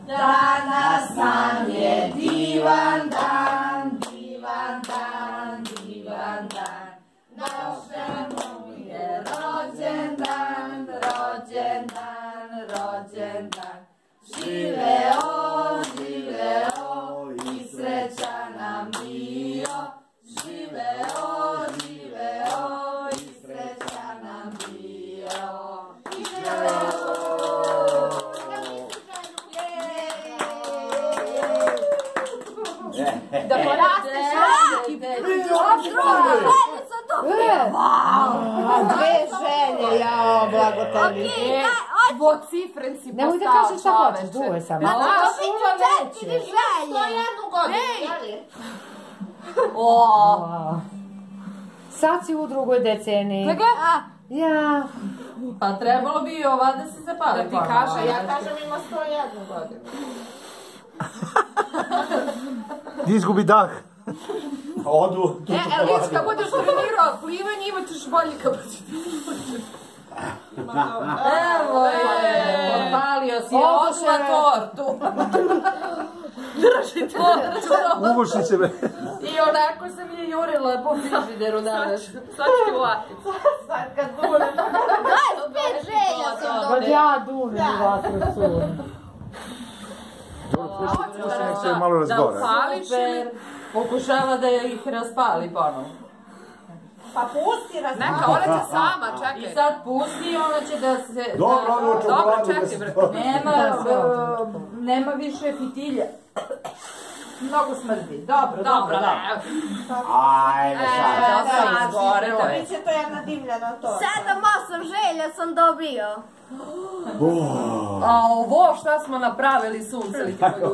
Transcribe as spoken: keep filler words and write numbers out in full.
Danas nam je divan dan, divan dan, divan dan. Našemu je rođendan, rođendan, rođendan. Živeo, živeo i srećan nam bio. Živeo, živeo i srećan nam bio. Živeo! Da porasteš i dve želje, jao, blago tebi. Dvocifren si postao. Nemoj da kažeš šta hoćeš, dugo je samo. Ma to su četiri želje. To jednu godinu. Sad si u drugoj deceniji. Ja. Pa trebalo bi i ova da se zapali. Da ti kaže, ja kažem ima sto jednu godinu. Di izgubi dah. Odu. E, Elić, kad budeš trenirao plivanje, imat ćeš bolji kapacitet. Evo je, popalio si odla tortu. Drži tortu. Uguši se me. I onako sam je jurila po frižideru danas. Sad ću ti uvatiti. Sad kad dunem. Daj, pet želja sam Pa ja dunem ovako cure. Dobro, pusti nek se malo razgore. Da upališ ili pokušava da ih raspali ponovo. Pa pusti razpali. Neka, ona će sama, čekaj. I sad pusti i ona će da se... Dobro, ono čokoladu da se... Nema, nema više fitilja. Mnogo smrdi. Dobro, dobro, dobro. Ajde, sad. Sad izgorelo. Biće to jedna dimljena torta. Sedam, osam želja sam dobio. A ovo šta smo napravili sunce li ti